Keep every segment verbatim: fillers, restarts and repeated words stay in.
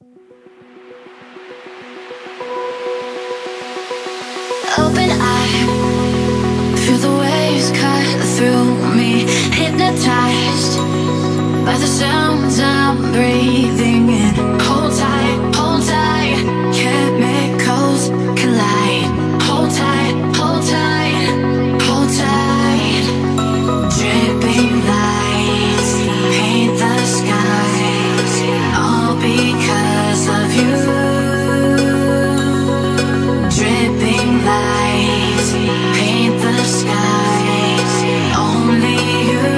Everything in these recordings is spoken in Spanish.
Open eye, feel the waves cut through me, hypnotized by the sounds I'm breathing in. Hold tight, hold tight, chemicals collide. Hold tight, hold tight, hold tight. Dripping lights paint the skies, all because of you. Dripping lights paint the skies, only you.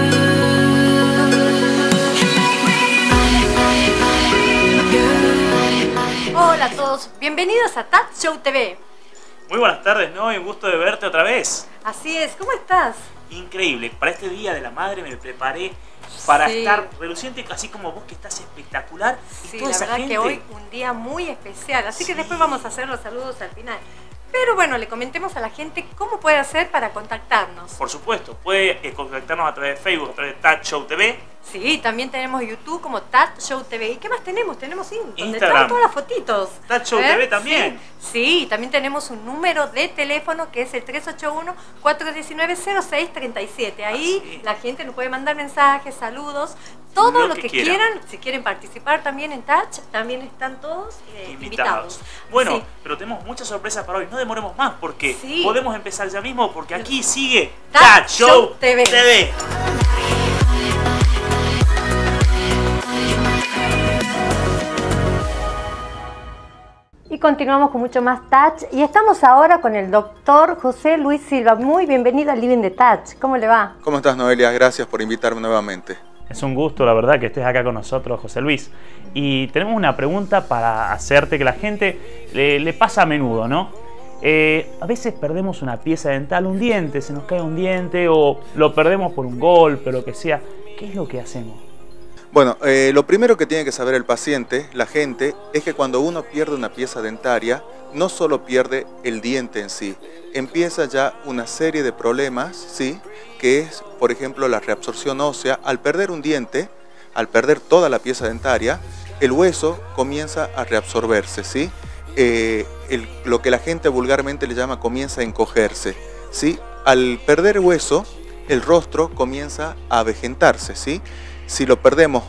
Hola a todos, bienvenidos a Touch Show T V. Muy buenas tardes, ¿no? Y un gusto de verte otra vez. Así es, ¿cómo estás? Increíble, para este Día de la Madre me preparé para Sí. estar reluciente, así como vos que estás espectacular. Y Sí, toda la esa verdad gente. que hoy un día muy especial, así que Sí. después vamos a hacer los saludos al final. Pero bueno, le comentemos a la gente cómo puede hacer para contactarnos. Por supuesto, puede eh, contactarnos a través de Facebook, a través de Touch Show T V. Sí, también tenemos YouTube como Touch Show T V. ¿Y qué más tenemos? Tenemos in- donde Instagram. están todas las fotitos. Touch Show A ver, T V también. Sí, sí, también tenemos un número de teléfono que es el tres ocho uno, cuatro uno nueve, cero seis tres siete. Ahí Ah, sí. la gente nos puede mandar mensajes, saludos, todo Lo lo, que que, quieran. quieran. Si quieren participar también en Touch, también están todos eh, invitados. Invitados. Bueno, Sí. pero tenemos muchas sorpresas para hoy. No demoremos más porque Sí. podemos empezar ya mismo porque aquí sigue Touch Touch Show Show T V. T V. Y continuamos con mucho más Touch y estamos ahora con el doctor José Luis Silva. Muy bienvenido al Living de Touch. ¿Cómo le va? ¿Cómo estás, Noelia? Gracias por invitarme nuevamente. Es un gusto, la verdad, que estés acá con nosotros, José Luis. Y tenemos una pregunta para hacerte que la gente le, le pasa a menudo, ¿no? Eh, a veces perdemos una pieza dental, un diente, se nos cae un diente o lo perdemos por un golpe, lo que sea. ¿Qué es lo que hacemos? Bueno, eh, lo primero que tiene que saber el paciente, la gente, es que cuando uno pierde una pieza dentaria, no solo pierde el diente en sí, empieza ya una serie de problemas, ¿sí? Que es, por ejemplo, la reabsorción ósea. Al perder un diente, al perder toda la pieza dentaria, el hueso comienza a reabsorberse, ¿sí? Eh, el, lo que la gente vulgarmente le llama comienza a encogerse, ¿sí? Al perder hueso, el rostro comienza a avejentarse, ¿sí? Si lo perdemos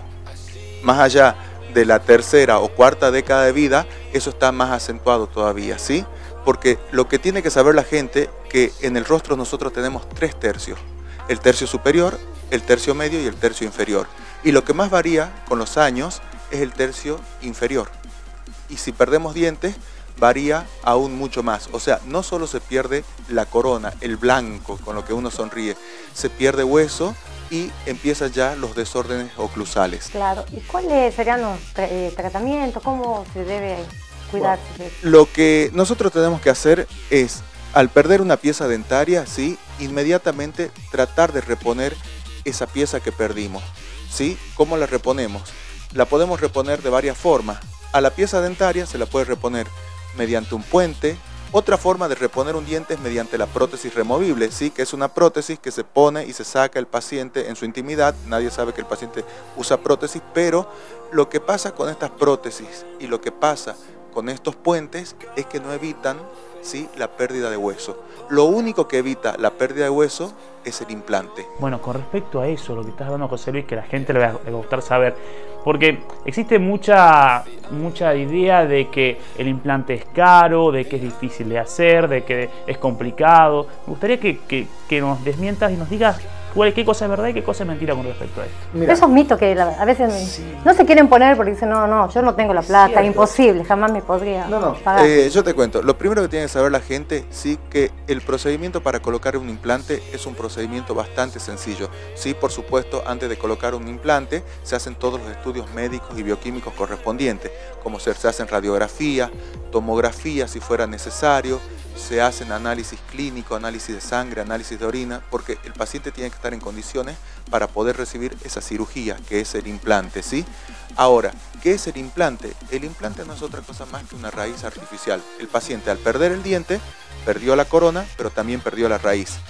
más allá de la tercera o cuarta década de vida, eso está más acentuado todavía, ¿sí? Porque lo que tiene que saber la gente, que en el rostro nosotros tenemos tres tercios. El tercio superior, el tercio medio y el tercio inferior. Y lo que más varía con los años es el tercio inferior. Y si perdemos dientes, varía aún mucho más. O sea, no solo se pierde la corona, el blanco con lo que uno sonríe, se pierde hueso y empiezan ya los desórdenes oclusales. Claro. ¿Y cuáles serían los tra- eh, tratamientos? ¿Cómo se debe cuidarse? Bueno, lo que nosotros tenemos que hacer es, al perder una pieza dentaria, ¿sí? Inmediatamente tratar de reponer esa pieza que perdimos, ¿sí? ¿Cómo la reponemos? La podemos reponer de varias formas. A la pieza dentaria se la puede reponer mediante un puente. Otra forma de reponer un diente es mediante la prótesis removible, ¿sí? Que es una prótesis que se pone y se saca el paciente en su intimidad. Nadie sabe que el paciente usa prótesis, pero lo que pasa con estas prótesis y lo que pasa con estos puentes es que no evitan, ¿sí? La pérdida de hueso. Lo único que evita la pérdida de hueso es el implante. Bueno, con respecto a eso, lo que estás hablando, José Luis, que a la gente le va a gustar saber, porque existe mucha, mucha idea de que el implante es caro, de que es difícil de hacer, de que es complicado. Me gustaría que, que, que nos desmientas y nos digas cuál, qué cosa es verdad y qué cosa es mentira con respecto a esto. Mira, Esos mitos que la- a veces Sí. no se quieren poner porque dicen, no, no, yo no tengo la plata, Cierto. imposible, jamás me podría No, no, pagar. eh, yo te cuento. Lo primero que tiene que saber la gente, sí, que el procedimiento para colocar un implante es un procedimiento bastante sencillo. Sí, por supuesto, antes de colocar un implante se hacen todos los estudios médicos y bioquímicos correspondientes, como se, se hacen radiografía, tomografía si fuera necesario, se hacen análisis clínicos, análisis de sangre, análisis de orina, porque el paciente tiene que estar en condiciones para poder recibir esa cirugía, que es el implante, ¿sí? Ahora, ¿qué es el implante? El implante no es otra cosa más que una raíz artificial. El paciente, al perder el diente, perdió la corona, pero también perdió la raíz.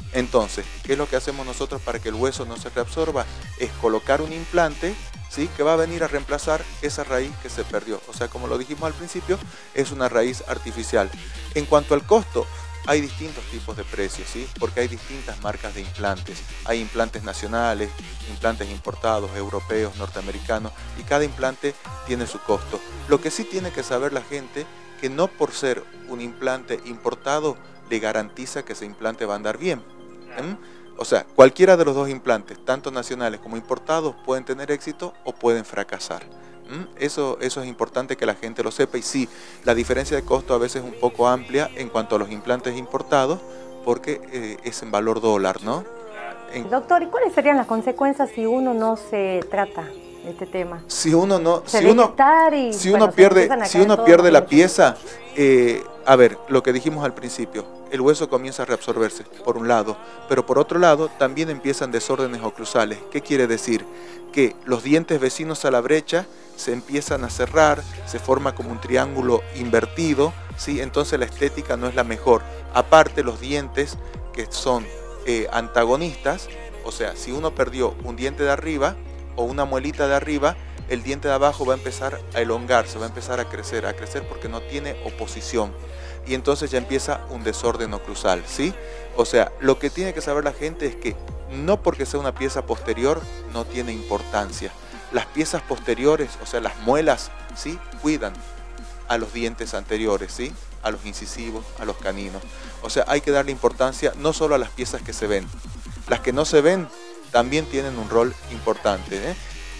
Entonces, ¿qué es lo que hacemos nosotros para que el hueso no se reabsorba? Es colocar un implante, ¿sí?, que va a venir a reemplazar esa raíz que se perdió. O sea, como lo dijimos al principio, es una raíz artificial. En cuanto al costo, hay distintos tipos de precios, ¿sí?, porque hay distintas marcas de implantes. Hay implantes nacionales, implantes importados, europeos, norteamericanos, y cada implante tiene su costo. Lo que sí tiene que saber la gente, que no por ser un implante importado le garantiza que ese implante va a andar bien. ¿Mm? O sea, cualquiera de los dos implantes, tanto nacionales como importados, pueden tener éxito o pueden fracasar. ¿Mm? Eso, eso es importante que la gente lo sepa. Y sí, la diferencia de costo a veces es un poco amplia en cuanto a los implantes importados, porque eh, es en valor dólar, ¿no? En... Doctor, ¿y cuáles serían las consecuencias si uno no se trata de este tema? Si uno no, se si uno, y, si bueno, uno pierde, si uno pierde la mucho. pieza, eh, a ver, lo que dijimos al principio, el hueso comienza a reabsorberse, por un lado, pero por otro lado también empiezan desórdenes oclusales. ¿Qué quiere decir? Que los dientes vecinos a la brecha se empiezan a cerrar, se forma como un triángulo invertido, ¿sí? Entonces la estética no es la mejor. Aparte, los dientes que son eh, antagonistas, o sea, si uno perdió un diente de arriba o una muelita de arriba, el diente de abajo va a empezar a elongarse, va a empezar a crecer, a crecer porque no tiene oposición. Y entonces ya empieza un desorden oclusal, ¿sí? O sea, lo que tiene que saber la gente es que no porque sea una pieza posterior no tiene importancia. Las piezas posteriores, o sea, las muelas, ¿sí?, cuidan a los dientes anteriores, ¿sí?, a los incisivos, a los caninos. O sea, hay que darle importancia no solo a las piezas que se ven. Las que no se ven también tienen un rol importante, ¿eh?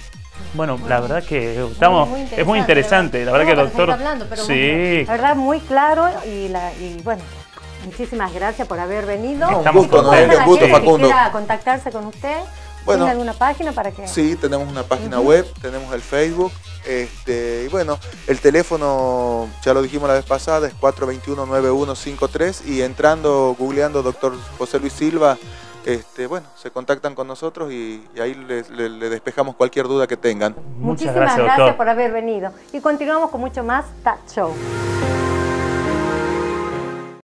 Bueno, la verdad que estamos, muy es muy interesante, la verdad que doctor, hablando, pero sí, bueno, la verdad muy claro y, la, y bueno, muchísimas gracias por haber venido. No, un gusto, ¿Cómo Noelia, la un gusto, gente que Facundo. quiera contactarse con usted? Bueno, ¿Tiene alguna página para que...? Sí, tenemos una página Uh-huh. web, tenemos el Facebook, este, y bueno, el teléfono, ya lo dijimos la vez pasada, es cuatro dos uno, nueve uno cinco tres, y entrando, googleando doctor José Luis Silva, este, bueno, se contactan con nosotros y, y ahí les, les, les despejamos cualquier duda que tengan. Muchísimas gracias, gracias doctor. por haber venido. Y continuamos con mucho más Touch Show.